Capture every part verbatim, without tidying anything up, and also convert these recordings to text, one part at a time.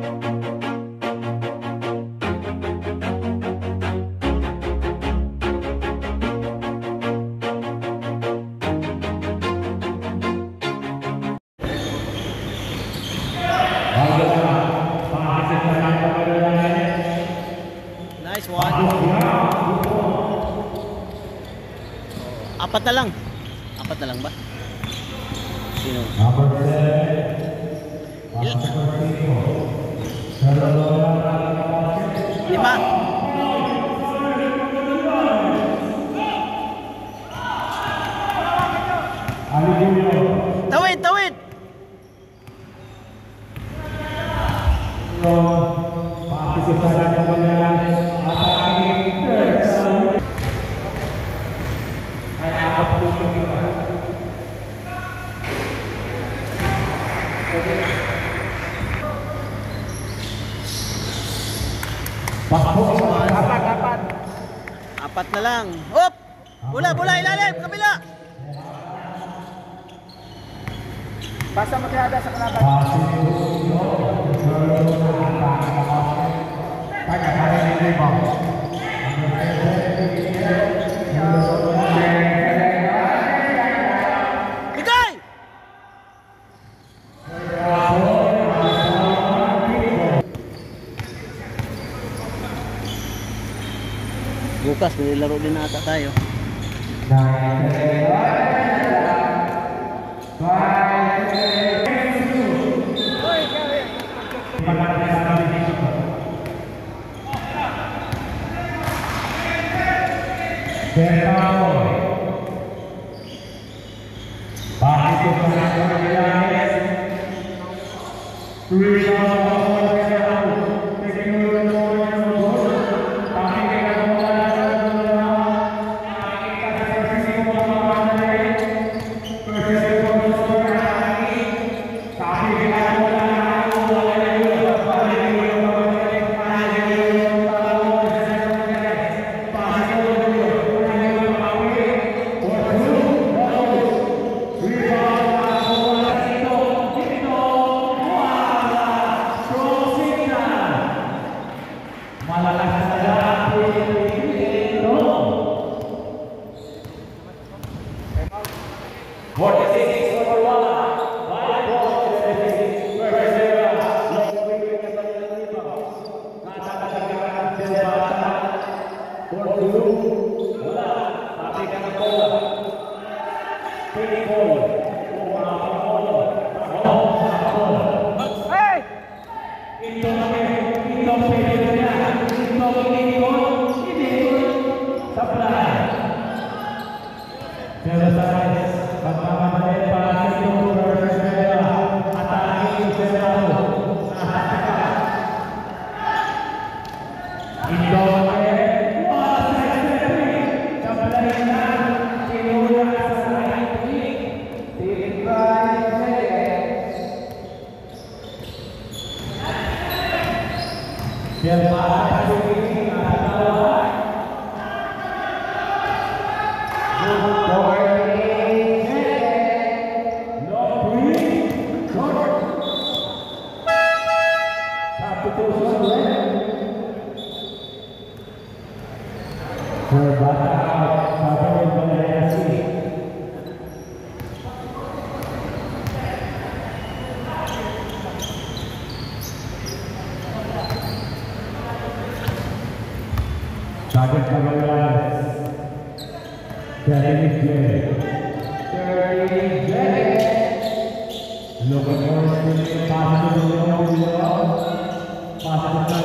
Nice one. Apat na lang. Apat na lang ba? Sino? Lima. Tawid, tawid. Apat, apat. Apat na lang. Hop! Bola, bola, ilalim, kabila. Basta magkada sa kalaban. Bigay! Bukas, nilaro din ata tayo. Sergeant Caballeros, Terry J. Terry J. Looking forward to the passes of the Lord. Passes of the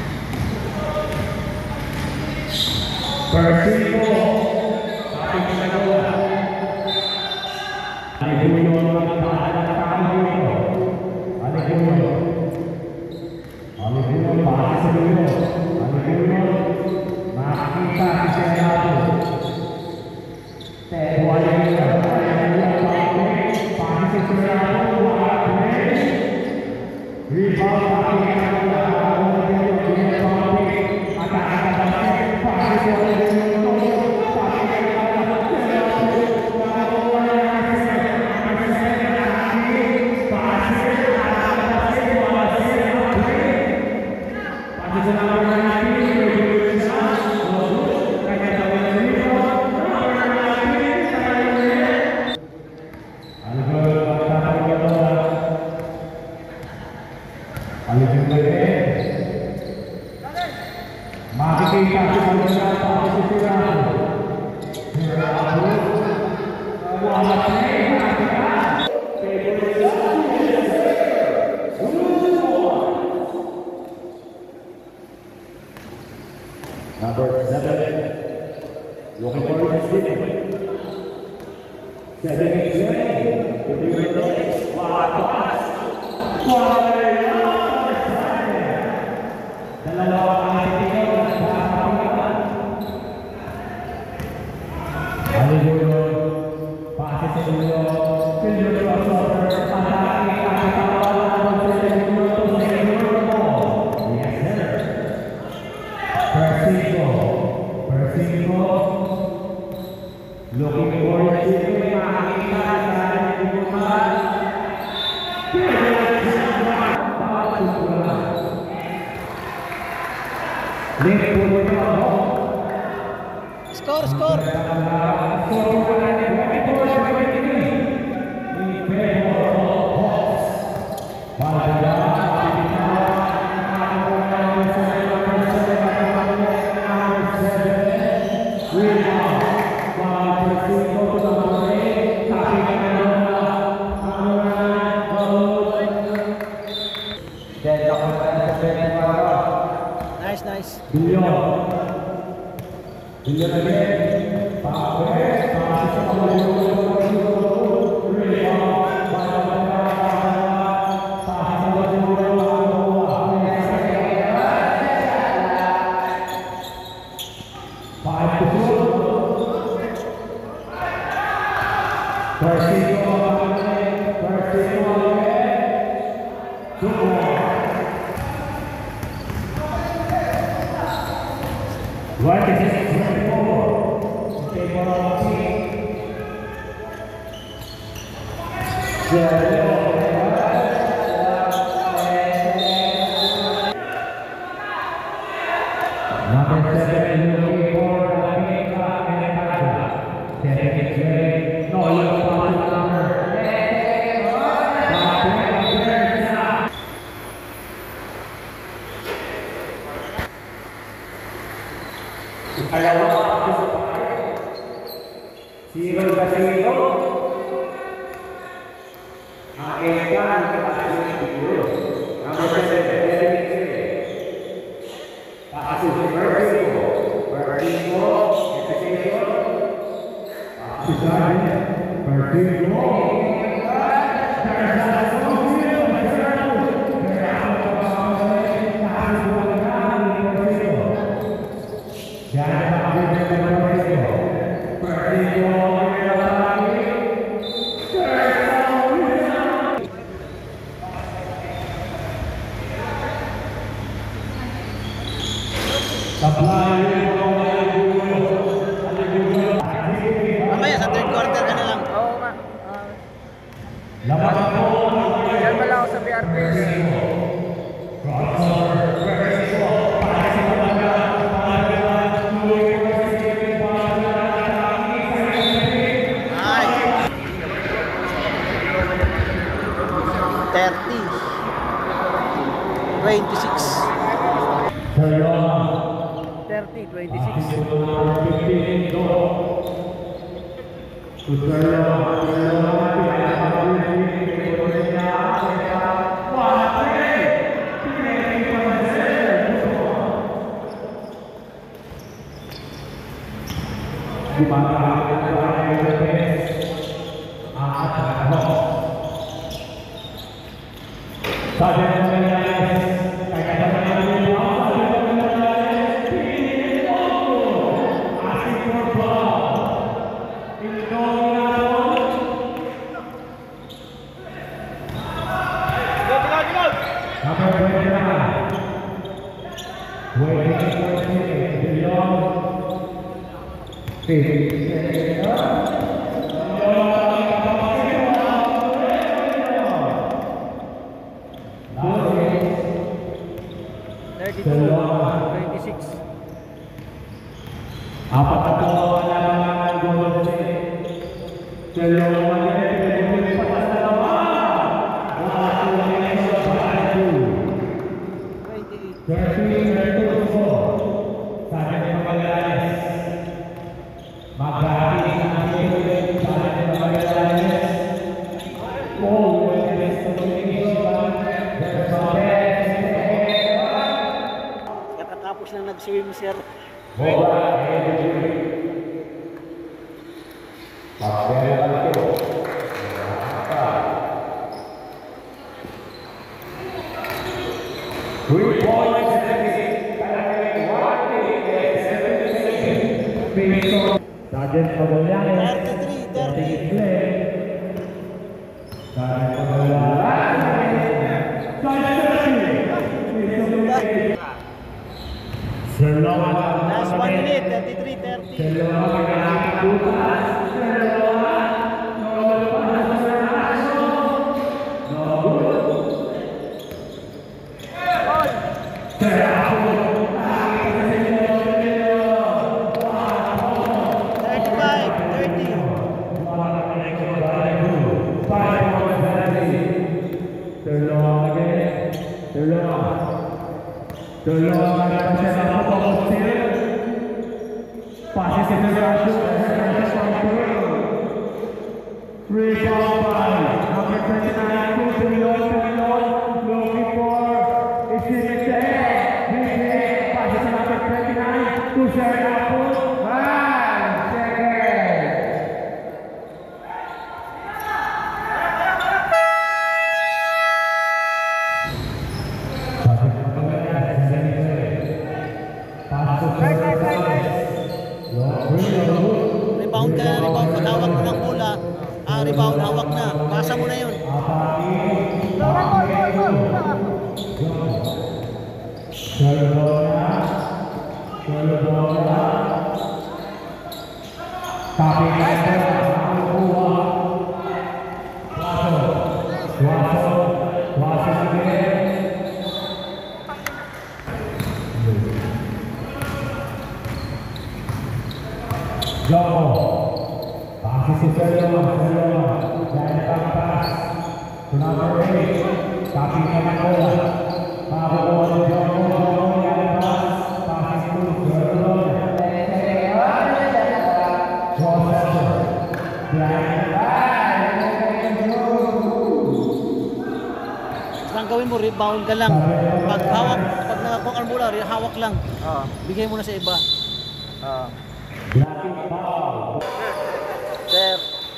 Persico, Number seven, looking for his team. Seven is ready. To be ready. Pass. Dalawa ang itinyo at nakakapagpapan. Hallelujah. Pase sa inyo. Silver crossover. Atake at itawalan sa inyo to sa inyo mo. Yes, sir. Persico. Persico. Looking for it. Makikita sa inyo mga. Score, score. Nice, nice. Billion. Billion again. Pape. Pape sa pagkakas. Right, this is twenty-four. Take one on the team. Number seven, looking for America and Canada. Seven is ready. No, you pass the number. Sigo Casino. America and Canada. Number seven, Pasus Persico. Persico. Persico. Persico. Mamaya sa third quarter ka na lang. Oo nga. Uh, yan pala ako sa P R P S. thirty. twenty-six. thirty, twenty-six. thirty-two, twenty-six. Apat na po ang Golden State. Dalawa na rin, patas na naman. thirteen, thirty-two. Sabi ng Magallanes. Magkakit. sir. Bola Edwin. Papel Alto. Three points. Sergeant Pagolianes. thirty-three, thirty. Sergeant Pagolianes. Sir Lohan. Last one minute, thirty-three, thirty. Sir Lohan. Sir Lohan. thirty-five, thirty. Tulong again. Tulong. Tulong again. Passes to the Russia. Rebound by number twenty-nine. Tulong. Tulong. Looking for. It's in the air. Passes to number twenty-nine. To Sergio. Five seconds. Rebound ka na, rebound. Pag hawak mo ng bola, ah, rebound, hawak na. Pasa mo na yun. Joko, passes to Sergio, Sergio, dan pass to number eight, tapi naman bola, makukuha ni Joko, Joko, dan pass, passes to Sergio, Joseph, dan Ang gawin mo, rebound ka lang. Pag hawak, pag nakakuha ang bola, hawak lang. Oo. Bigay mo na sa iba. Oo. Sir.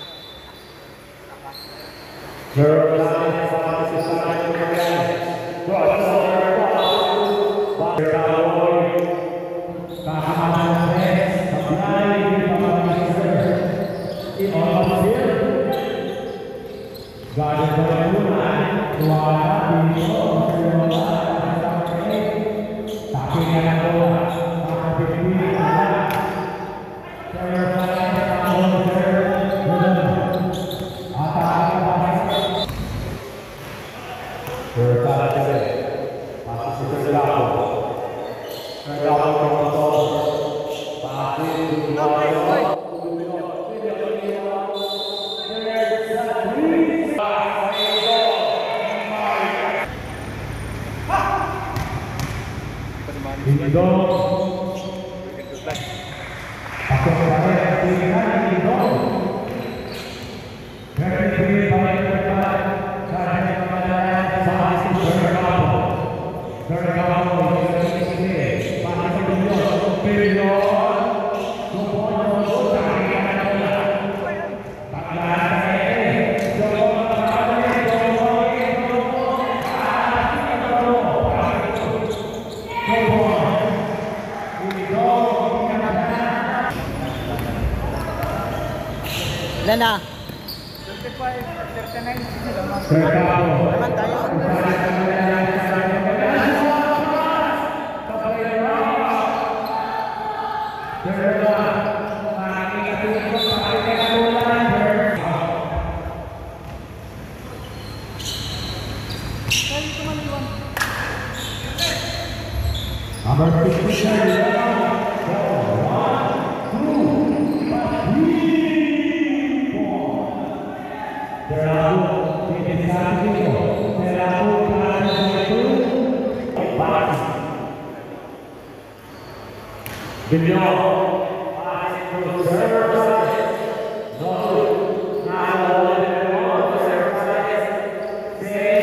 Indo. Pasok balik pilihan Indo. Referee balik depan. Sarjana Pagolianes saat Sergio. Sergio passes to Billion. Billion. Ilan na? thirty-five, thirty-nine. Sergio. Naman tayo. Number fifty-seven.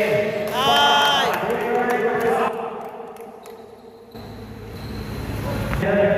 Ay! Yan